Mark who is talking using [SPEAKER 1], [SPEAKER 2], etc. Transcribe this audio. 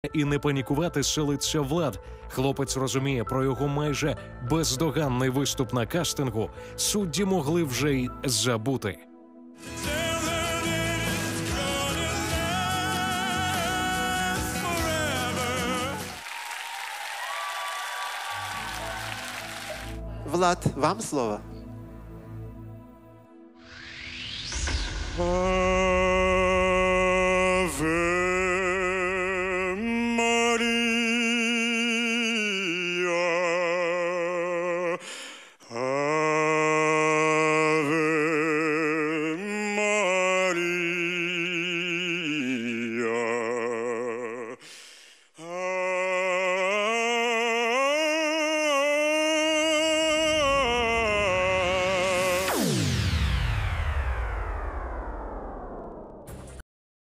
[SPEAKER 1] І не панікувати силиться Влад. Хлопець розуміє, про його майже бездоганний виступ на кастингу судді могли вже й забути.
[SPEAKER 2] Влад, вам слово.